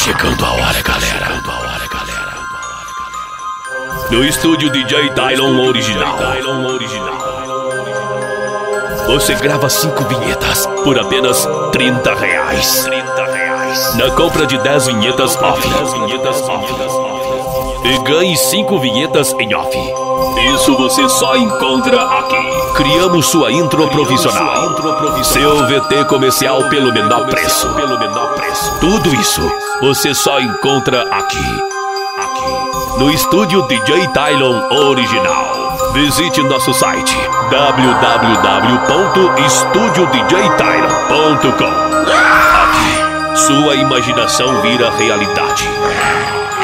chegando a hora, galera. No estúdio DJ Tylon Original. Você grava 5 vinhetas por apenas R$30. Na compra de 10 vinhetas off. E ganhe 5 vinhetas em off. Isso você só encontra aqui. Criamos sua intro profissional. Seu VT comercial pelo menor preço. Tudo isso você só encontra aqui. No estúdio DJ Tylon Original. Visite nosso site www.estudiodjtylon.com. Aqui, sua imaginação vira realidade.